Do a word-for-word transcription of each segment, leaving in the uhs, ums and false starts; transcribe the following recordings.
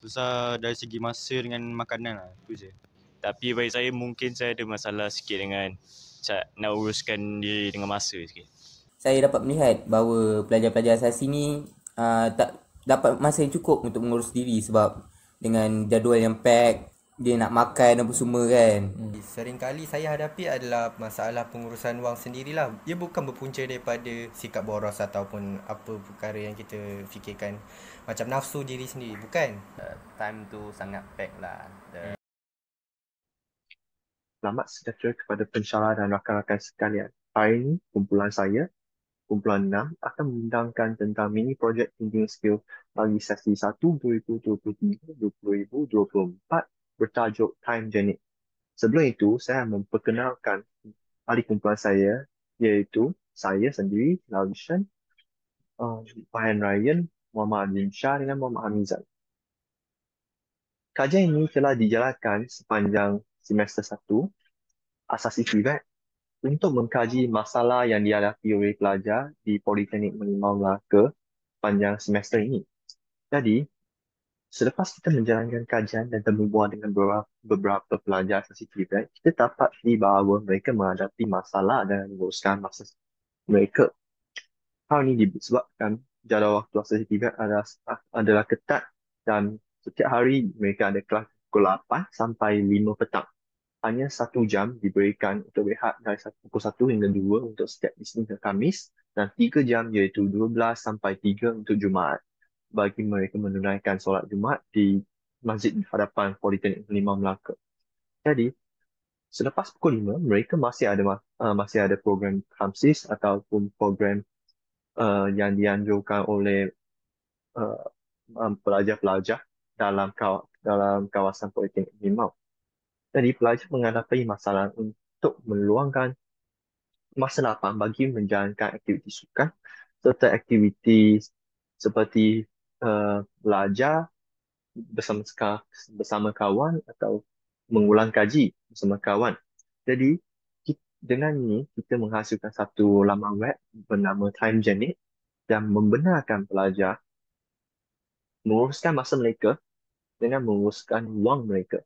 Susah dari segi masa dengan makanan lah, tu je. Tapi bagi saya mungkin saya ada masalah sikit dengan nak uruskan diri dengan masa sikit. Saya dapat melihat bahawa pelajar-pelajar asasi ni uh, tak dapat masa yang cukup untuk mengurus diri sebab dengan jadual yang pack, dia nak makan apa semua kan. Hmm. Seringkali saya hadapi adalah masalah pengurusan wang sendirilah. Ia bukan berpunca daripada sikap boros ataupun apa perkara yang kita fikirkan macam nafsu diri sendiri, bukan? Uh, time tu sangat pack lah. The... Selamat sejahtera kepada pensyarah dan rakan-rakan sekalian. Hari ini, kumpulan saya, kumpulan enam, akan membincangkan tentang mini projek thinking skill bagi sesi satu dua ribu dua puluh tiga hingga dua ribu dua puluh empat bertajuk Time Journey. Sebelum itu, saya memperkenalkan ahli kumpulan saya, iaitu saya sendiri, Lawishan, uh, Ryan Ryan, Muhammad Azim Shah dengan Muhammad Hamizan. Kajian ini telah dijalankan sepanjang semester satu, asasi T V E T, untuk mengkaji masalah yang dihadapi oleh pelajar di Politeknik Merlimau Melaka sepanjang semester ini. Jadi, selepas kita menjalankan kajian dan berbual dengan beberapa, beberapa pelajar asasi T V E T, kita dapat di bahawa mereka menghadapi masalah dan menguruskan masa mereka. Hal ini disebabkan jadual waktu asasi T V E T adalah, adalah ketat dan setiap hari mereka ada kelas pukul lapan sampai lima petang. Hanya satu jam diberikan untuk rehat dari pukul satu hingga dua untuk setiap Isnin ke Khamis dan tiga jam iaitu dua belas sampai tiga untuk Jumaat bagi mereka menunaikan solat Jumaat di Masjid di hadapan Politeknik Merlimau Melaka. Jadi, selepas pukul lima, mereka masih ada uh, masih ada program Khamsis ataupun program uh, yang dianjurkan oleh uh, um, pelajar-pelajar dalam kaw- dalam kawasan Politeknik Merlimau. Jadi, pelajar menghadapi masalah untuk meluangkan masa lapang bagi menjalankan aktiviti sukan serta aktiviti seperti uh, belajar bersama bersama kawan atau mengulang kaji bersama kawan. Jadi, ki- dengan ini, kita menghasilkan satu laman web bernama Time Journey yang membenarkan pelajar menguruskan masa mereka dengan menguruskan wang mereka.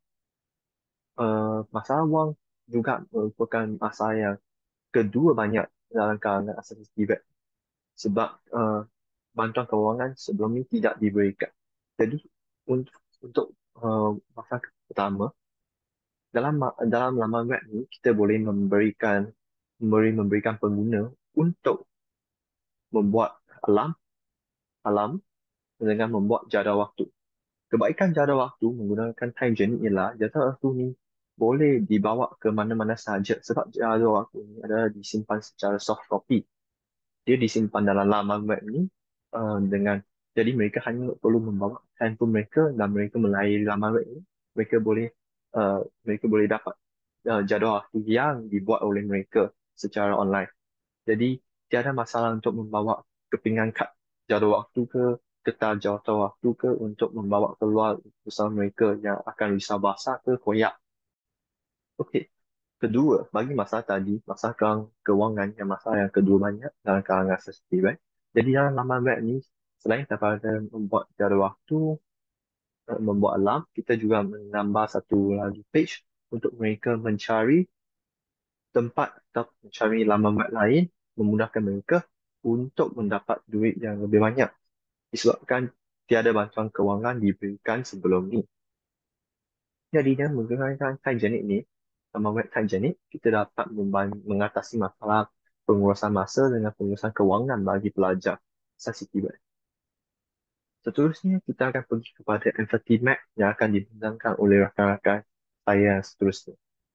Uh, masalah wang juga merupakan masalah yang kedua banyak dalam kalangan asasi T V E T sebab uh, bantuan kewangan sebelum ini tidak diberikan. Jadi untuk untuk uh, masalah pertama, dalam dalam laman web ni kita boleh memberikan memberi memberikan pengguna untuk membuat alam alam dengan membuat jadual waktu. Kebaikan jadual waktu menggunakan Time Journey ialah jadual waktu ni boleh dibawa ke mana-mana sahaja sebab jadual waktu ni adalah disimpan secara soft copy. Dia disimpan dalam laman web ni uh, dengan jadi mereka hanya perlu membawa handphone mereka dan mereka melayari laman web ni. Mereka boleh uh, mereka boleh dapat uh, jadual waktu yang dibuat oleh mereka secara online. Jadi tiada masalah untuk membawa kepingan kad jadual waktu ke kertas jadual waktu ke untuk membawa keluar bersama mereka yang akan risau basah ke koyak. Okey. Kedua, bagi masalah tadi, masalah kewangan, kewangan yang masalah yang kedua banyak dalam kalangan asasi T V E T. Jadi dalam laman web ni, selain daripada membuat jadual waktu, eh, membuat alarm, kita juga menambah satu lagi page untuk mereka mencari tempat atau mencari laman web lain, memudahkan mereka untuk mendapat duit yang lebih banyak. Disebabkan tiada bantuan kewangan diberikan sebelum ni. Jadi dengan menggunakan Time Journey ni, sama web Time Journey, kita dapat memban- mengatasi masalah pengurusan masa dengan pengurusan kewangan bagi pelajar asasi T V E T. Seterusnya, kita akan pergi kepada Empathy Map yang akan dibincangkan oleh rakan-rakan saya seterusnya.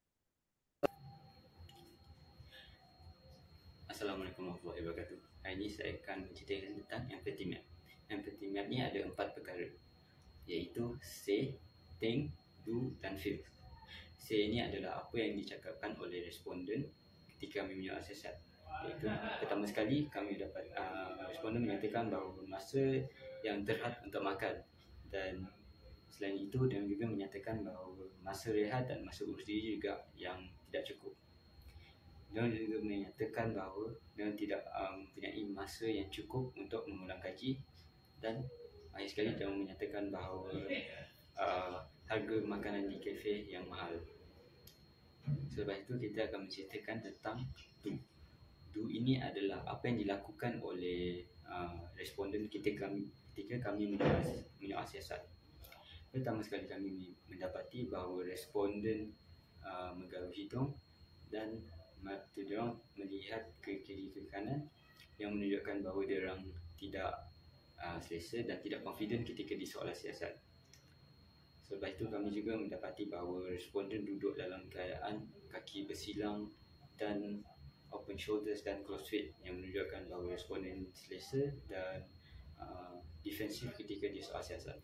Assalamualaikum warahmatullahi wabarakatuh. Hari ini saya akan menceritakan tentang Empathy Map. Empathy Map ni ada empat perkara, iaitu say, think, do dan feel. Say ni adalah apa yang dicakapkan oleh responden ketika kami punya asesat. Iaitu pertama sekali kami dapat uh, responden menyatakan bahawa masa yang terhad untuk makan, dan selain itu dia juga menyatakan bahawa masa rehat dan masa urus diri juga yang tidak cukup. Dia juga menyatakan bahawa dia tidak um, mempunyai masa yang cukup untuk mengulang kaji, dan akhir sekali dia menyatakan bahawa uh, harga makanan di kafe yang mahal. Selepas itu kita akan menceritakan tentang do. Do ini adalah apa yang dilakukan oleh uh, responden ketika kami, ketika kami menyoal siasat. Pertama sekali kami mendapati bahawa responden uh, menggaruk hidung dan mata diorang melihat ke kiri ke kanan yang menunjukkan bahawa diorang tidak uh, selesa dan tidak confident ketika disoalan siasat. Selepas itu kami juga mendapati bahawa responden duduk dalam keadaan kaki bersilang dan open shoulders dan close feet yang menunjukkan bahawa responden selesa dan uh, defensif ketika disoal siasat.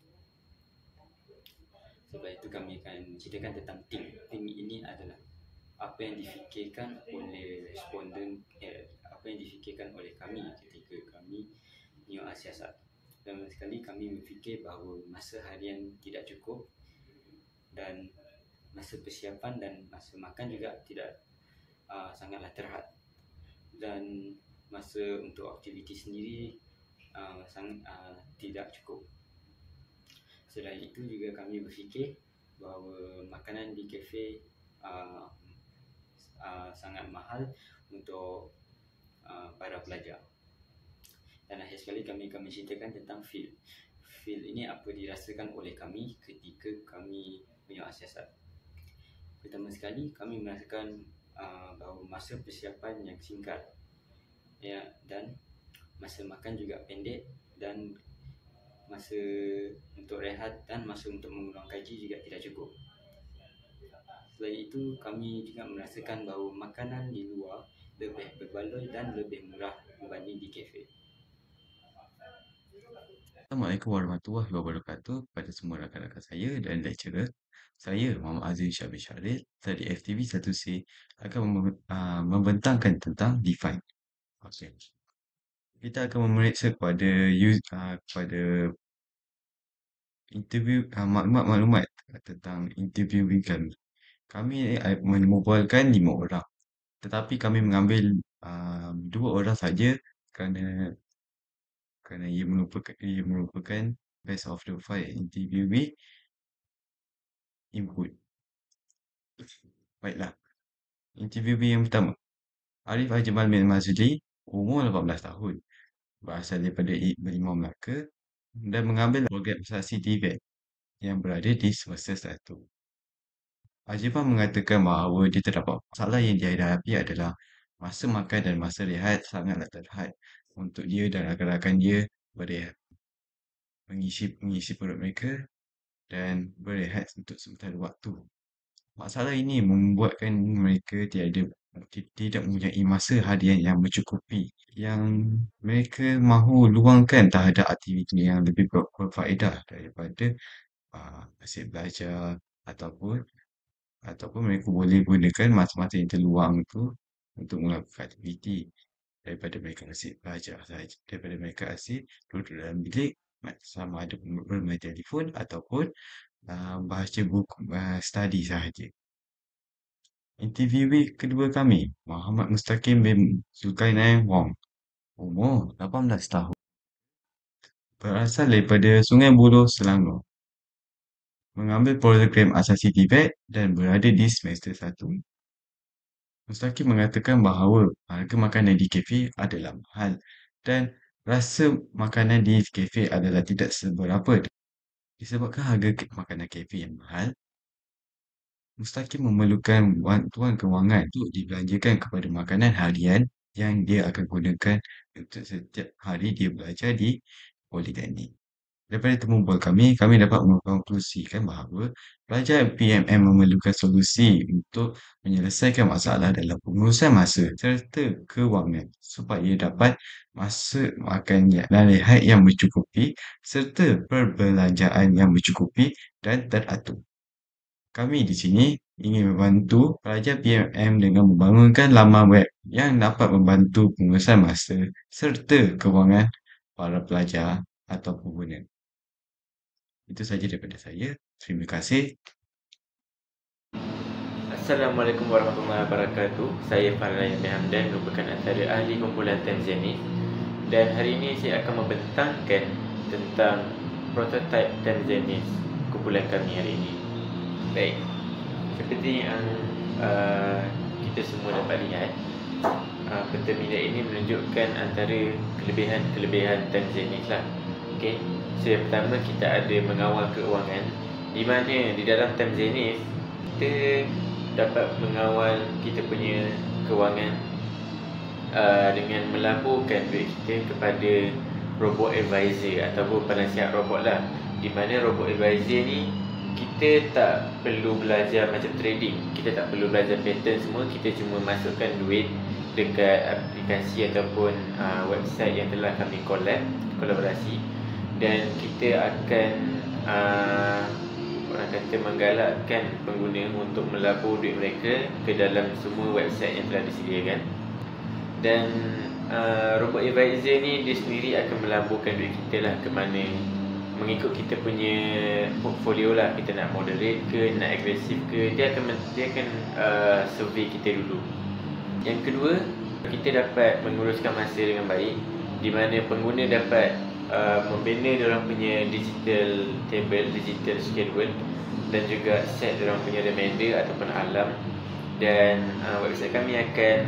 Sebab itu kami akan ceritakan tentang think. Think ini adalah apa yang difikirkan oleh responden, eh, apa yang difikirkan oleh kami ketika kami menyoal siasat. Dan sekali kami berfikir bahawa masa harian tidak cukup dan masa persiapan dan masa makan juga tidak uh, sangatlah terhad, dan masa untuk aktiviti sendiri uh, sangat uh, tidak cukup. Selain itu juga kami berfikir bahawa makanan di kafe uh, uh, sangat mahal untuk uh, para pelajar. Dan akhir sekali kami akan menceritakan tentang feel. Feel ini apa dirasakan oleh kami ketika kami menyoal siasat. Pertama sekali kami merasakan uh, bahawa masa persiapan yang singkat, ya, dan masa makan juga pendek, dan masa untuk rehat dan masa untuk mengulang kaji juga tidak cukup. Selain itu kami juga merasakan bahawa makanan di luar lebih berbaloi dan lebih murah berbanding di kafe. Assalamualaikum warahmatullahi wabarakatuh kepada semua rakan-rakan saya dan lecturer. Saya Muhammad Azim Syabir Syaril dari F T V satu C akan mem- uh, membentangkan tentang define. Okay. Kita akan memeriksa kepada use, uh, kepada interview uh, maklumat-maklumat tentang interviewing kami. Kami uh, mengumpulkan lima orang, tetapi kami mengambil uh, dua orang saja kerana kerana ia merupakan ia merupakan best of the five interviewee input. Baiklah. Interviewee yang pertama, Arif Ajmal bin Mazli, umur lapan belas tahun, berasal daripada Merlimau Melaka dan mengambil program asasi T V E T yang berada di semester satu. Ajmal mengatakan bahawa dia terdapat masalah yang dihadapi adalah masa makan dan masa rehat sangatlah terhad untuk dia dan rakan-rakan dia berehat, mengisi mengisi perut mereka dan berehat untuk sementara waktu. Masalah ini membuatkan mereka tiada tidak mempunyai masa harian yang mencukupi yang mereka mahu luangkan terhadap aktiviti yang lebih ber- berfaedah daripada uh, asyik belajar ataupun ataupun mereka boleh gunakan masa-masa yang terluang itu untuk melakukan aktiviti daripada mereka asyik belajar sahaja, daripada mereka asyik duduk dalam bilik sama ada bermain telefon ataupun uh, baca buku uh, study sahaja. Interviewee kedua kami, Muhammad Mustaqim bin Zulkarnain Wong, umur lapan belas tahun, berasal daripada Sungai Buloh, Selangor, mengambil program asasi T V E T dan berada di semester satu. Mustaqim mengatakan bahawa harga makanan di kafe adalah mahal dan rasa makanan di kafe adalah tidak seberapa. Disebabkan harga makanan kafe yang mahal, Mustaqim memerlukan bantuan kewangan untuk dibelanjakan kepada makanan harian yang dia akan gunakan untuk setiap hari dia belajar di Politeknik. Daripada temubual kami, kami dapat mengkonklusikan bahawa pelajar P M M memerlukan solusi untuk menyelesaikan masalah dalam pengurusan masa serta kewangan supaya dapat masa makan dan rehat yang mencukupi serta perbelanjaan yang mencukupi dan teratur. Kami di sini ingin membantu pelajar P M M dengan membangunkan laman web yang dapat membantu pengurusan masa serta kewangan para pelajar atau pengguna. Itu sahaja daripada saya. Terima kasih. Assalamualaikum warahmatullahi wabarakatuh. Saya Farhan Hamdan, merupakan antara ahli kumpulan Tanzania, dan hari ini saya akan membentangkan tentang prototype time Zenith kumpulan kami hari ini. Baik, seperti yang uh, kita semua dapat lihat, uh, peta minat ini menunjukkan antara kelebihan-kelebihan time Zenith lah. Okay. So yang pertama, kita ada mengawal keuangan, di mana di dalam time Zenith kita dapat mengawal kita punya kewangan uh, dengan melaburkan duit kita kepada robot advisor ataupun penasihat robot lah. Di mana robot advisor ni kita tak perlu belajar macam trading, kita tak perlu belajar pattern semua, kita cuma masukkan duit dekat aplikasi ataupun uh, website yang telah kami collab, kolaborasi, dan kita akan uh, orang kata menggalakkan pengguna untuk melabur duit mereka ke dalam semua website yang telah disediakan. Dan uh, robot advisor ni dia sendiri akan melaburkan duit kita lah ke mana, mengikut kita punya portfolio lah. Kita nak moderate ke, nak agresif ke, dia akan dia akan uh, survey kita dulu. Yang kedua, kita dapat menguruskan masa dengan baik, di mana pengguna dapat uh, membina diorang punya digital table, digital schedule, dan juga set diorang punya reminder ataupun alarm. Dan uh, website kami akan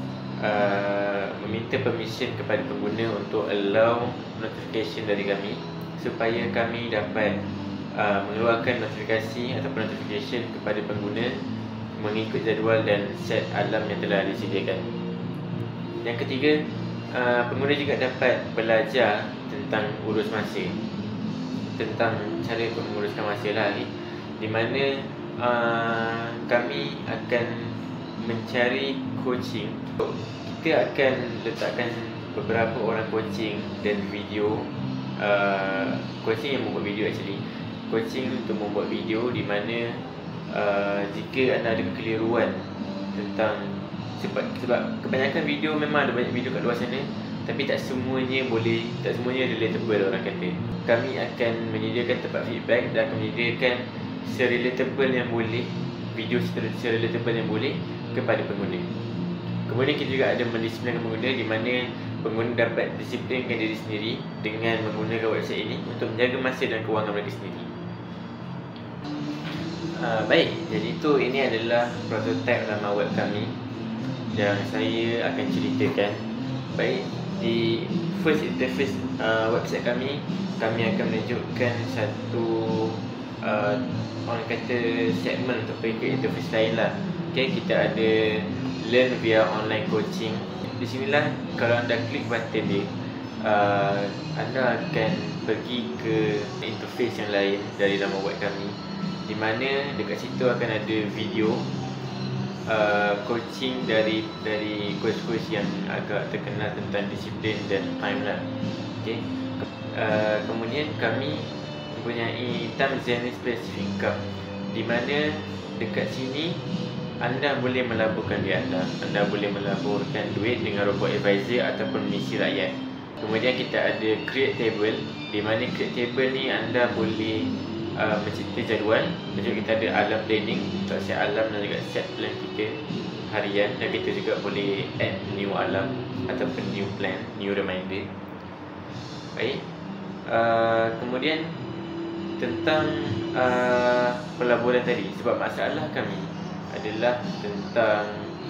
uh, meminta permission kepada pengguna untuk allow notification dari kami, supaya kami dapat uh, mengeluarkan notifikasi ataupun notification kepada pengguna mengikut jadual dan set alarm yang telah disediakan. Yang ketiga, uh, pengguna juga dapat belajar tentang urus masa, tentang cara untuk menguruskan masa lah ni, di mana uh, kami akan mencari coaching. Kita akan letakkan beberapa orang coaching dan video, uh, coaching yang membuat video actually, coaching untuk membuat video, di mana uh, jika anda ada kekeliruan tentang, sebab, sebab kebanyakan video memang ada banyak video kat luar sana, tapi tak semuanya boleh, tak semuanya relatable orang kata. Kami akan menyediakan tempat feedback dan akan menyediakan se-relatable yang boleh, video se-relatable yang boleh kepada pengguna. Kemudian kita juga ada mendisiplinkan pengguna, di mana pengguna dapat disiplinkan diri sendiri dengan menggunakan website ini untuk menjaga masa dan kewangan mereka sendiri. Uh, baik, jadi itu ini adalah prototype laman web kami yang saya akan ceritakan. Baik, di first interface uh, website kami, kami akan menunjukkan satu uh, orang kata segmen untuk pergi ke interface lain lah. Okay, kita ada learn via online coaching. Di sinilah kalau anda klik button dia, uh, anda akan pergi ke interface yang lain dari laman web kami, di mana dekat situ akan ada video uh, coaching dari dari coach-coach yang agak terkenal tentang disiplin dan time lah. Okay. Uh, kemudian kami mempunyai time Zenith Specific Cup, di mana dekat sini anda boleh melaburkan duit anda. Anda boleh melaburkan duit dengan robot advisor ataupun misi rakyat. Kemudian kita ada create table, di mana create table ni anda boleh uh, mencipta jadual. Dan juga kita ada alarm planning untuk set alarm dan juga set plan kita harian. Dan kita juga boleh add new alarm ataupun new plan, new reminder. Baik. Uh, kemudian tentang uh, pelaburan tadi, sebab masalah kami adalah tentang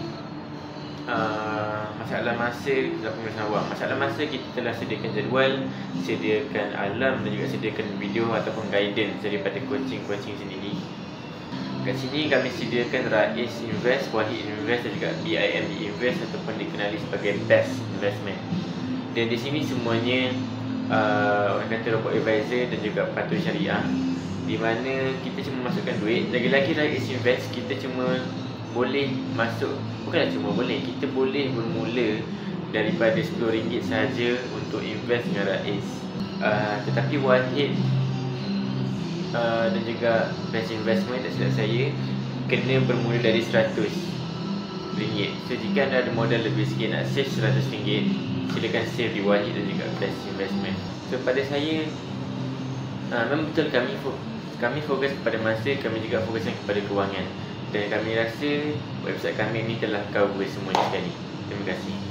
uh, masalah masa dalam pengurusan wang. Masalah masa, kita telah sediakan jadual, sediakan alarm dan juga sediakan video ataupun guidance daripada coaching-coaching sendiri. Kat sini kami sediakan Rais Invest, Wahid Invest dan juga B I M D Invest ataupun dikenali sebagai Best Investment. Dan di sini semuanya uh, orang kata robot advisor dan juga patuh syariah, di mana kita cuma masukkan duit. Lagi-lagi Rais Invest, kita cuma boleh masuk, bukanlah cuma boleh, kita boleh bermula daripada sepuluh ringgit sahaja untuk invest dengan Rais. uh, Tetapi Wahid uh, dan juga Best Investment, tak silap saya, kena bermula dari seratus ringgit. So jika anda ada modal lebih sikit nak save seratus ringgit, silakan save di Wahid dan juga Best Investment. So pada saya, uh, memang betul kami kami fokus kepada masa, kami juga fokuskan kepada kewangan, dan kami rasa website kami ni telah cover semuanya sekali. Terima kasih.